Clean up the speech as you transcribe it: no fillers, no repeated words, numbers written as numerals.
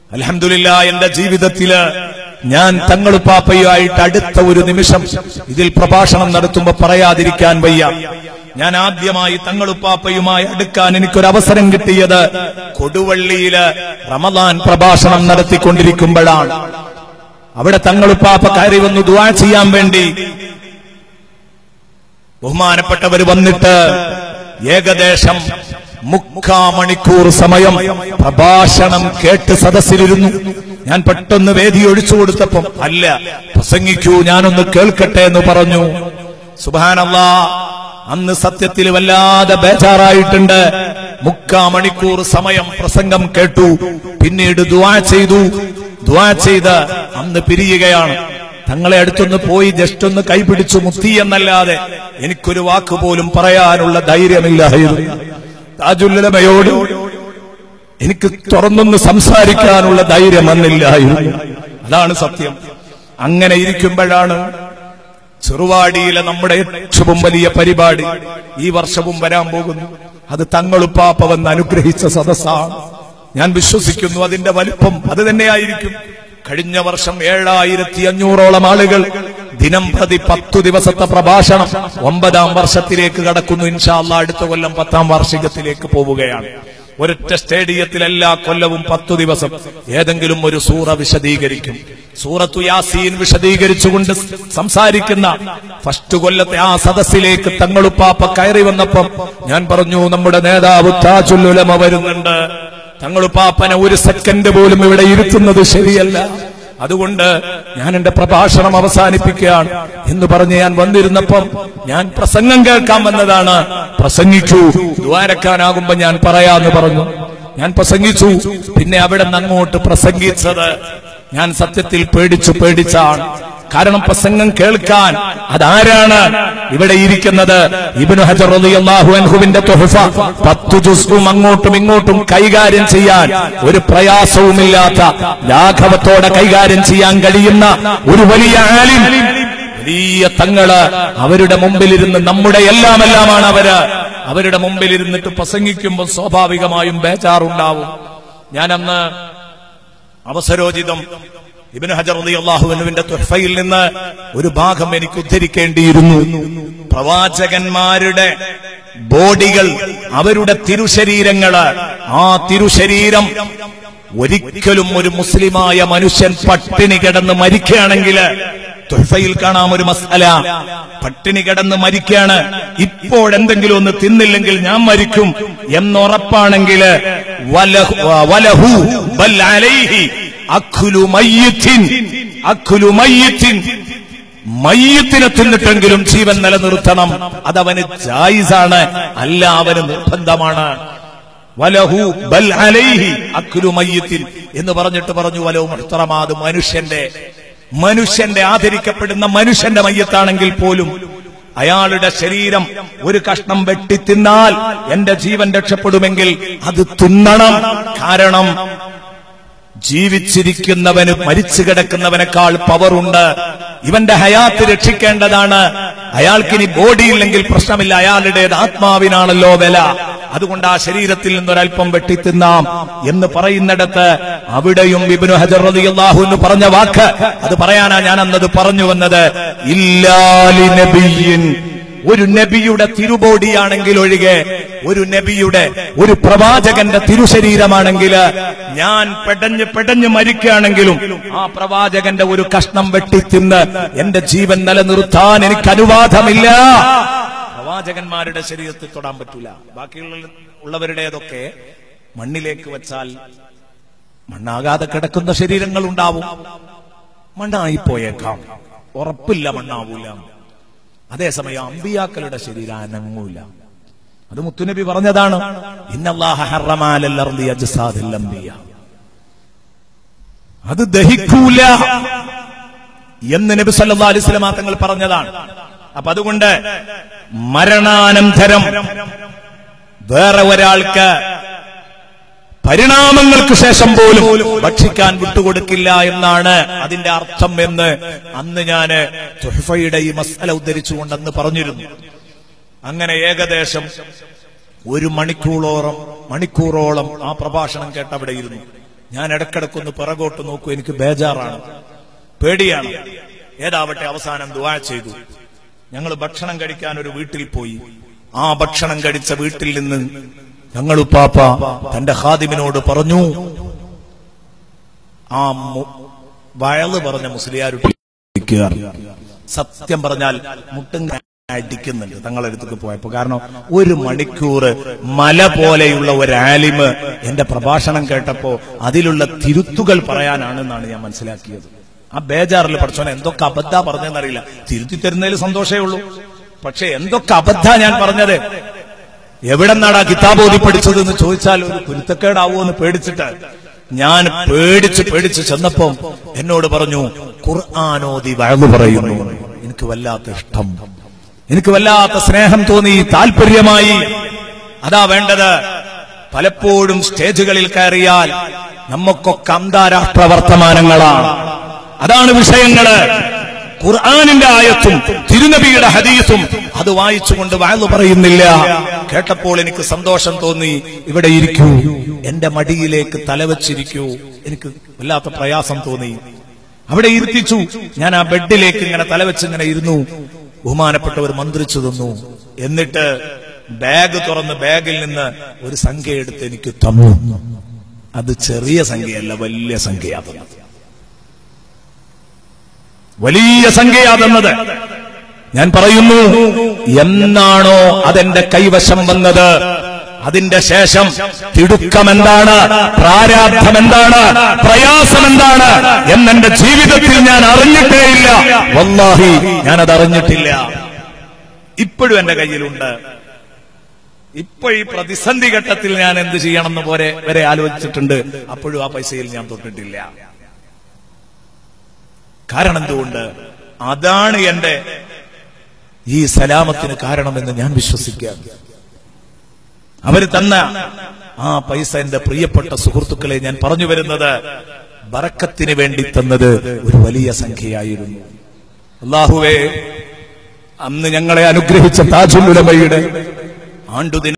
അൽഹംദുലില്ലാഹ് എന്റെ ജീവിതത്തില് ഞാൻ തങ്ങളുപ്പാപ്പയുമായിട്ട് അടുത്ത ഒരു നിമിഷം ഇതിൽ പ്രഭാഷണം നടത്തുമ്പോ പറയാതിരിക്കാൻ വയ്യ. ഞാൻ ആദ്യമായി തങ്ങളുപ്പാപ്പയുമായി അടുക്കാൻ എനിക്കൊരവസരം കിട്ടിയത് കൊടുവള്ളിയില് റമദാൻ പ്രഭാഷണം നടത്തിക്കൊണ്ടിരിക്കുമ്പോഴാണ്. അവിടെ തങ്ങളുപ്പാപ്പ കയറി വന്നു ദുആ ചെയ്യാൻ വേണ്ടി. ബഹുമാനപ്പെട്ടവർ വന്നിട്ട് ഏകദേശം 3/4 മണിക്കൂർ സമയം പ്രഭാഷണം കേട്ട് സദസ്സിലിരുന്നു. ഞാൻ പെട്ടെന്ന് വേദി ഒഴിച്ചു കൊടുത്തപ്പം അല്ല പ്രസംഗിക്കൂ, ഞാനൊന്ന് കേൾക്കട്ടെ എന്ന് പറഞ്ഞു. സുബ്ഹാനല്ലാഹ്, അന്ന് സത്യത്തിൽ വല്ലാതെ ബേജാറായിട്ടുണ്ട്. 3/4 മണിക്കൂർ സമയം പ്രസംഗം കേട്ടു. പിന്നീട് ദുആ ചെയ്തു. ദുആ ചെയ്ത് അന്ന് പിരിയുകയാണ്. തങ്ങളെ അടുത്തൊന്ന് പോയി ജസ്റ്റ് ഒന്ന് കൈപിടിച്ചു മുത്തി എന്നല്ലാതെ എനിക്കൊരു വാക്കുപോലും പറയാനുള്ള ധൈര്യമില്ലായിരുന്നു. താജുൽ ഉലമയോട് എനിക്ക് തുറന്നൊന്ന് സംസാരിക്കാനുള്ള ധൈര്യം വന്നില്ലായിരുന്നു. അതാണ് സത്യം. അങ്ങനെ ഇരിക്കുമ്പോഴാണ് ചെറുവാടിയിലെ നമ്മുടെ ഏറ്റവും വലിയ പരിപാടി ഈ വർഷവും വരാൻ പോകുന്നു. അത് തങ്ങളുപ്പാപ്പ വന്ന് അനുഗ്രഹിച്ച സദസ്സാണ്. ഞാൻ വിശ്വസിക്കുന്നു അതിന്റെ വലിപ്പം അത് തന്നെയായിരിക്കും. കഴിഞ്ഞ വർഷം 7500ഓളം ആളുകൾ ദിനം പ്രതി 10 ദിവസത്തെ പ്രഭാഷണം 9ാം വർഷത്തിലേക്ക് കടക്കുന്നു. ഇൻഷാ അല്ലാഹ് അടുത്ത കൊല്ലം 10ാം വാർഷികത്തിലേക്ക് പോവുകയാണ്. ഒരൊറ്റ സ്റ്റേഡിയത്തിൽ എല്ലാ കൊല്ലവും 10 ദിവസം ഏതെങ്കിലും ഒരു സൂറ വിശദീകരിക്കും. സൂറത്തു യാസീൻ വിശദീകരിച്ചുകൊണ്ട് സംസാരിക്കുന്ന ഫസ്റ്റ് കൊല്ലത്തെ ആ സദസ്സിലേക്ക് തങ്ങളുപ്പാപ്പ കയറി വന്നപ്പം ഞാൻ പറഞ്ഞു, നമ്മുടെ നേതാവ് താജുൽ ഉലമ വരുന്നുണ്ട്. തങ്ങളുപ്പാപ്പനെ ഒരു സെക്കൻഡ് പോലും ഇവിടെ ഇരുത്തുന്നത് ശരിയല്ല. അതുകൊണ്ട് ഞാൻ എന്റെ പ്രഭാഷണം അവസാനിപ്പിക്കുകയാണ് എന്ന് പറഞ്ഞ് ഞാൻ വന്നിരുന്നപ്പം ഞാൻ പ്രസംഗം കേൾക്കാൻ വന്നതാണ്. പ്രസംഗിച്ചു, ദ്വാരക്കാനാകുമ്പോ ഞാൻ പറയാന്ന് പറഞ്ഞു. ഞാൻ പ്രസംഗിച്ചു. പിന്നെ അവിടെ നിന്ന് അങ്ങോട്ട് പ്രസംഗിച്ചത് ഞാൻ സത്യത്തിൽ പേടിച്ചാണ്. കാരണം പ്രസംഗം കേൾക്കാൻ അതാരാണ് ഇവിടെ ഇരിക്കുന്നത്? ഇബ്നു ഹജർ റളിയല്ലാഹു അൻഹുവിന്റെ തുഹഫ 10 ജുസ്ഉം അങ്ങോട്ടും ഇങ്ങോട്ടും കൈകാര്യം ചെയ്യാൻ ഒരു പ്രയാസവുമില്ലാത്ത ലാഘവത്തോടെ കൈകാര്യം ചെയ്യാൻ കഴിയുന്ന ഒരു വലിയ ആലിം, വലിയ തങ്ങള് അവരുടെ മുമ്പിലിരുന്ന് നമ്മുടെ എല്ലാമാണ് അവരുടെ മുമ്പിലിരുന്നിട്ട് പ്രസംഗിക്കുമ്പോൾ സ്വാഭാവികമായും ബേജാറുണ്ടാവും. ഞാനന്ന് അവസരോചിതം ഇബ്നു ഹജർ റളിയല്ലാഹു അൻഹുവിന്റെ തുഹഫയിൽ നിന്ന് ഒരു ഭാഗം എനിക്ക് ഉദ്ധരിക്കേണ്ടിയിരുന്നു. പ്രവാചകന്മാരുടെ ബോഡികൾ, അവരുടെ തിരുശരീരങ്ങള്, ആ തിരുശരീരം ഒരിക്കലും ഒരു മുസ്ലിമായ മനുഷ്യൻ പട്ടിണി കിടന്ന് മരിക്കുകയാണെങ്കിൽ, തുഹഫയിൽ കാണാം ഒരു മസ്അല, പട്ടിണി കിടന്ന് മരിക്കുകയാണ്, ഇപ്പോഴെന്തെങ്കിലും ഒന്ന് തിന്നില്ലെങ്കിൽ ഞാൻ മരിക്കും എന്നുറപ്പാണെങ്കിൽ വലഹു ബൽ അലൈഹി അഖ്ലു മയ്യിത്തിൻ, മയ്യിത്തിനെ തിന്നിട്ടെങ്കിലും ജീവൻ നിലനിർത്തണം. അതവന് ജായിസാണ്, അല്ല അവന് നിർബന്ധമാണ്. വലഹു ബൽ അലൈഹി അഖ്ലു മയ്യിത്തിൻ എന്ന് പറഞ്ഞിട്ട് പറഞ്ഞു വലഹു മുഹ്തറമാത്, മനുഷ്യന്റെ ആദരിക്കപ്പെടുന്ന മനുഷ്യന്റെ മയ്യത്താണെങ്കിൽ പോലും അയാളുടെ ശരീരം ഒരു കഷ്ണം വെട്ടി തിന്നാൽ എന്റെ ജീവൻ രക്ഷപ്പെടുമെങ്കിൽ അത് തിന്നണം. കാരണം ജീവിച്ചിരിക്കുന്നവന് മരിച്ചു കിടക്കുന്നവനേക്കാൾ പവറുണ്ട്. ഇവന്റെ ഹയാത്ത് രക്ഷിക്കേണ്ടതാണ്. അയാൾക്കിനി ബോഡിയില്ലെങ്കിൽ പ്രശ്നമില്ല, അയാളുടേത് ആത്മാവിനാണല്ലോ വില. അതുകൊണ്ട് ആ ശരീരത്തിൽ നിന്നൊരൽപ്പം വെട്ടിത്തിന്നാം എന്ന് പറയുന്നിടത്ത് അവിടെയും ഇബ്നു ഹജർ റളിയല്ലാഹു അൻഹു പറഞ്ഞ വാക്ക്, അത് പറയാനാ ഞാൻ അന്നത് പറഞ്ഞു വന്നത്. ഇല്ലാ ലിനബിയ്യിൻ, ഒരു നബിയുടെ തിരുബോഡിയാണെങ്കിൽ ഒഴികെ, ഒരു നബിയുടെ, ഒരു പ്രവാചകന്റെ തിരുശരീരമാണെങ്കിൽ ഞാൻ പെടഞ്ഞ് മരിക്കുകയാണെങ്കിലും ആ പ്രവാചകന്റെ ഒരു കഷ്ണം വെട്ടിത്തിന്ന് എന്റെ ജീവൻ നിലനിർത്താൻ എനിക്ക് അനുവാദമില്ല. പ്രവാചകന്മാരുടെ ശരീരത്തിൽ തൊടാൻ പറ്റൂല. ബാക്കിയുള്ളവരുടേതൊക്കെ മണ്ണിലേക്ക് വെച്ചാൽ മണ്ണാകാതെ കിടക്കുന്ന ശരീരങ്ങൾ ഉണ്ടാവും. മണ്ണായി പോയേക്കാം, ഉറപ്പില്ല മണ്ണാവൂല. അതേസമയം അമ്പിയാക്കളുടെ ശരീരം അനങ്ങൂല. അത് മുത്തുനബി പറഞ്ഞതാണ്. ഇന്നല്ലാഹ ഹറമ അലൽ അർളി അജ്സാദിൽ അംബിയ, അത് ദഹിക്കൂല എന്ന് നബി സല്ലല്ലാഹു അലൈഹി വസല്ലം തങ്ങൾ പറഞ്ഞതാണ്. അപ്പൊ അതുകൊണ്ട് മരണാനന്തരം വേറെ ഒരാൾക്ക് പരിണാമങ്ങൾക്ക് ശേഷം പോലും ഭക്ഷിക്കാൻ വിട്ടുകൊടുക്കില്ല എന്നാണ് അതിന്റെ അർത്ഥം എന്ന് അന്ന് ഞാന് തുഹഫയുടെ ഈ മസ്അല ഉദ്ധരിച്ചുകൊണ്ടെന്ന് പറഞ്ഞിരുന്നു. അങ്ങനെ ഏകദേശം 1 മണിക്കൂറോളം ആ പ്രഭാഷണം കേട്ടവിടെ ഇരുന്നു. ഞാൻ ഇടക്കിടക്കൊന്ന് പിറകോട്ട് നോക്കൂ, എനിക്ക് ബേജാറാണ്, പേടിയാണ്. ഏതാവട്ടെ അവസാനം ദുആ ചെയ്തു. ഞങ്ങൾ ഭക്ഷണം കഴിക്കാൻ ഒരു വീട്ടിൽ പോയി. ആ ഭക്ഷണം കഴിച്ച വീട്ടിൽ നിന്ന് ഞങ്ങൾ ഉപ്പാപ്പ തന്റെ ഖാദിമിനോട് പറഞ്ഞു, ആ വയല് പറഞ്ഞ മുസ്ലിയാരുടെ സത്യം പറഞ്ഞാൽ മുട്ടും അടിക്കുന്നുണ്ട് തങ്ങളടുത്തേക്ക് പോയപ്പോ. കാരണം 1 മണിക്കൂർ മല പോലെയുള്ള ഒരു ആലിമ് എന്റെ പ്രഭാഷണം കേട്ടപ്പോ അതിലുള്ള തിരുത്തുകൾ പറയാനാണെന്നാണ് ഞാൻ മനസ്സിലാക്കിയത്. ആ ബേജാറിൽ പഠിച്ചോനെ എന്തൊക്കെ അബദ്ധ പറഞ്ഞെന്നറിയില്ല. തിരുത്തി തരുന്നതിൽ സന്തോഷമേ ഉള്ളൂ. പക്ഷെ എന്തൊക്കെ അബദ്ധ ഞാൻ പറഞ്ഞത്, എവിടെ നിന്നാണ് ആ കിതാബ് ഓതി പഠിച്ചത് എന്ന് ചോദിച്ചാൽ ഒരു കുരുത്തക്കേടാവോ എന്ന് പേടിച്ചിട്ട് ഞാൻ പേടിച്ച് ചെന്നപ്പോ എന്നോട് പറഞ്ഞു, ഖുർആനോദി വഅദ് പറയുന്നു. എനിക്ക് വല്ലാത്ത ഇഷ്ടം, എനിക്ക് വല്ലാത്ത സ്നേഹം തോന്നി, താല്പര്യമായി. അതാ വേണ്ടത്. പലപ്പോഴും സ്റ്റേജുകളിൽ കയറിയാൽ നമുക്കൊക്കെ അന്താരാഷ്ട്ര വർത്തമാനങ്ങളാണ്, അതാണ് വിഷയങ്ങള്. ഖുർആനിന്റെ ആയത്തും തിരുനബിയുടെ ഹദീസും അത് വായിച്ചുകൊണ്ട് വഅദ് പറയുന്നില്ല. കേട്ടപ്പോൾ എനിക്ക് സന്തോഷം തോന്നി. ഇവിടെ ഇരിക്കൂ, എന്റെ മടിയിലേക്ക് തലവച്ചിരിക്കൂ. എനിക്ക് വല്ലാത്ത പ്രയാസം തോന്നി. അവിടെ ഇരുത്തിച്ചു. ഞാൻ ആ ബെഡിലേക്ക് ഇങ്ങനെ തലവെച്ച് ഇങ്ങനെ ഇരുന്നു. ബഹുമാനപ്പെട്ടവർ മന്ത്രിച്ചു തന്നു. എന്നിട്ട് ബാഗ് തുറന്ന് ബാഗിൽ നിന്ന് ഒരു സംഖ്യ എടുത്ത് എനിക്ക് തന്നു. അത് ചെറിയ സംഖ്യയല്ല, വലിയ സംഖ്യയാണ്. വലിയ സംഖ്യയാതെന്നത് ഞാൻ പറയുന്നു. എന്നാണോ അതെന്റെ കൈവശം വന്നത്, അതിന്റെ ശേഷം തിടുക്കം എന്താണ്, പ്രാരാബ്ധം എന്താണ്, പ്രയാസം എന്താണ് എന്നെന്റെ ജീവിതത്തിൽ ഞാൻ അറിഞ്ഞിട്ടേയില്ല. വല്ലാഹി ഞാനത് അറിഞ്ഞിട്ടില്ല. ഇപ്പോഴും എന്റെ കയ്യിലുണ്ട്. ഇപ്പൊ ഈ പ്രതിസന്ധി ഘട്ടത്തിൽ ഞാൻ എന്ത് ചെയ്യണമെന്ന് വരെ ആലോചിച്ചിട്ടുണ്ട്. അപ്പോഴും ആ പൈസയിൽ ഞാൻ തൊട്ടിട്ടില്ല. കാരണം എന്തുകൊണ്ട്? അതാണ് എന്റെ ഈ സലാമത്തിന് കാരണമെന്ന് ഞാൻ വിശ്വസിക്കാം. അവര് തന്ന ആ പൈസ എന്റെ പ്രിയപ്പെട്ട സുഹൃത്തുക്കളെ, ഞാൻ പറഞ്ഞു വരുന്നത് ബറക്കത്തിന് വേണ്ടി തന്നത് ഒരു വലിയ സംഖ്യയായിരുന്നു. അല്ലാഹുവേ, അന്ന് ഞങ്ങളെ അനുഗ്രഹിച്ച താജുൽ ഉലമയുടെ ആണ്ടുദിനം